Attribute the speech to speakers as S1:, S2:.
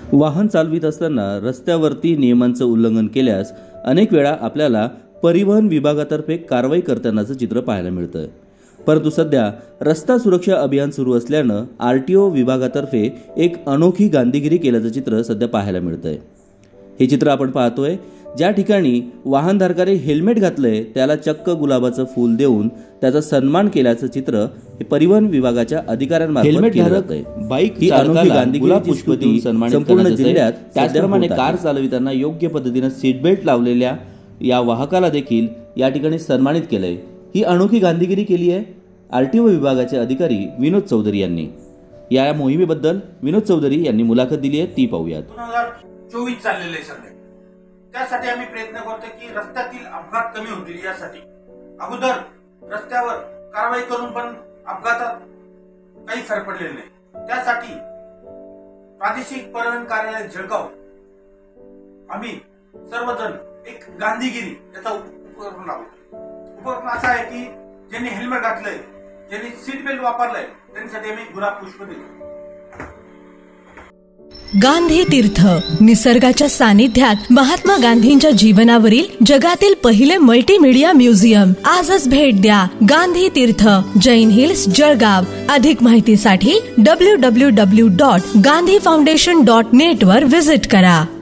S1: वाहन चालवित असताना रस्त्यावरती नियमांचं उल्लंघन केल्यास अनेक वेळा आपल्याला परिवहन विभागातर्फे कारवाई करतानाचं चित्र पाहायला मिळतं। परंतु सध्या रस्ता सुरक्षा अभियान सुरू असल्यानं आरटीओ विभागातर्फे एक अनोखी गांधीगिरी केल्याचं चित्र सध्या पाहायला मिळतंय। हे चित्र आपण पाहतोय, ज्या ठिकाणी वाहनधारकाने हेल्मेट घातलंय त्याला चक्क गुलाबाचं फूल देऊन त्याचा सन्मान केल्याचं चित्र हे परिवहन विभागाच्या अधिकाऱ्यांमार्फत केलं जातंय। बाईक ही अनोखी गांधीगिरी पुष्पती संपूर्ण जिल्ह्यात, त्याचप्रमाणे कार चालविताना योग्य पद्धतीने सीट बेल्ट लावलेल्या या वाहकाला देखील या ठिकाणी सन्मानित केलंय। ही अनोखी गांधीगिरी केली आहे आरटीओ विभागाचे अधिकारी विनोद चौधरी यांनी। या मोहिमेबद्दल विनोद चौधरी यांनी मुलाखत दिली आहे, ती पाहूयात।
S2: 2024 चाललेले आहे सध्या, त्यासाठी आम्ही प्रयत्न करतो की रस्त्यातील अपघात कमी होतील। यासाठी अगोदर रस्त्यावर कारवाई करून पण अपघातात काही फरक पडलेला नाही। त्यासाठी प्रादेशिक परिवहन कार्यालय जळगाव आम्ही सर्वजण एक गांधीगिरी याचा उपक्रम लावतो। उपक्रम असा आहे की ज्यांनी हेल्मेट घातलंय, ज्यांनी सीट बेल्ट वापरलंय, त्यांच्यासाठी आम्ही गुलाब पुष्प देतो।
S3: गांधी तीर्थ, निसर्गाच्या सानिध्यात महात्मा गांधींच्या जीवनावरील जगातील पहिले मल्टीमीडिया म्युझियम। आजच भेट द्या गांधी तीर्थ, जैन हिल्स, जळगाव। अधिक माहितीसाठी www.gandhifoundation.net वर व्हिजिट करा।